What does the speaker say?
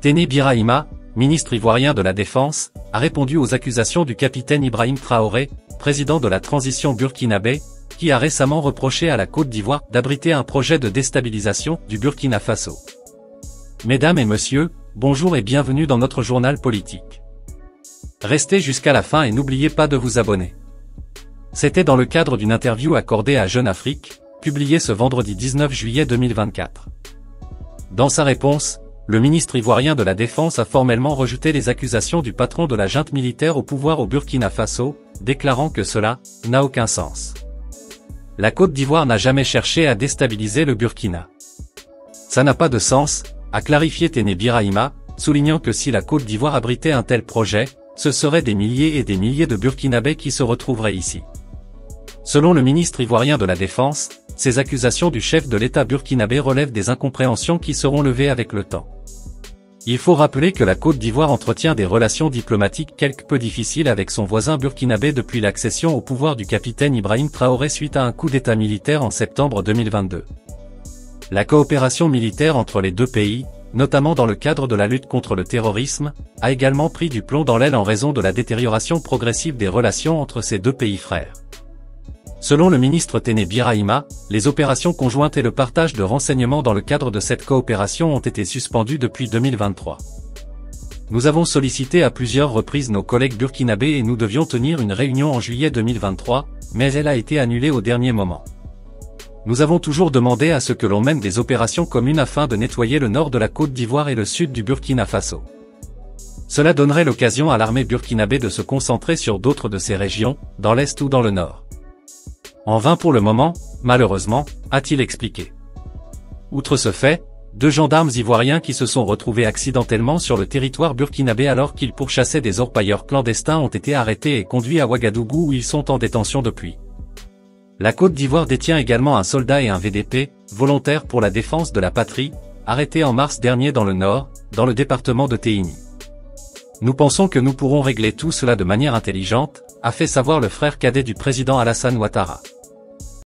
Téné Birahima, ministre ivoirien de la Défense, a répondu aux accusations du capitaine Ibrahim Traoré, président de la transition burkinabé, qui a récemment reproché à la Côte d'Ivoire d'abriter un projet de déstabilisation du Burkina Faso. Mesdames et messieurs, bonjour et bienvenue dans notre journal politique. Restez jusqu'à la fin et n'oubliez pas de vous abonner. C'était dans le cadre d'une interview accordée à Jeune Afrique, publiée ce vendredi 19 juillet 2024. Dans sa réponse, le ministre ivoirien de la Défense a formellement rejeté les accusations du patron de la junte militaire au pouvoir au Burkina Faso, déclarant que cela n'a aucun sens. La Côte d'Ivoire n'a jamais cherché à déstabiliser le Burkina. Ça n'a pas de sens, a clarifié Téné Birahima, soulignant que si la Côte d'Ivoire abritait un tel projet, ce seraient des milliers et des milliers de Burkinabés qui se retrouveraient ici. Selon le ministre ivoirien de la Défense, ces accusations du chef de l'État burkinabé relèvent des incompréhensions qui seront levées avec le temps. Il faut rappeler que la Côte d'Ivoire entretient des relations diplomatiques quelque peu difficiles avec son voisin burkinabé depuis l'accession au pouvoir du capitaine Ibrahim Traoré suite à un coup d'État militaire en septembre 2022. La coopération militaire entre les deux pays, notamment dans le cadre de la lutte contre le terrorisme, a également pris du plomb dans l'aile en raison de la détérioration progressive des relations entre ces deux pays frères. Selon le ministre Téné Birahima, les opérations conjointes et le partage de renseignements dans le cadre de cette coopération ont été suspendues depuis 2023. Nous avons sollicité à plusieurs reprises nos collègues burkinabés et nous devions tenir une réunion en juillet 2023, mais elle a été annulée au dernier moment. Nous avons toujours demandé à ce que l'on mène des opérations communes afin de nettoyer le nord de la Côte d'Ivoire et le sud du Burkina Faso. Cela donnerait l'occasion à l'armée burkinabé de se concentrer sur d'autres de ces régions, dans l'est ou dans le nord. En vain pour le moment, malheureusement, a-t-il expliqué. Outre ce fait, 2 gendarmes ivoiriens qui se sont retrouvés accidentellement sur le territoire burkinabé alors qu'ils pourchassaient des orpailleurs clandestins ont été arrêtés et conduits à Ouagadougou où ils sont en détention depuis. La Côte d'Ivoire détient également un soldat et un VDP, volontaire pour la défense de la patrie, arrêtés en mars dernier dans le nord, dans le département de Téini. Nous pensons que nous pourrons régler tout cela de manière intelligente, a fait savoir le frère cadet du président Alassane Ouattara.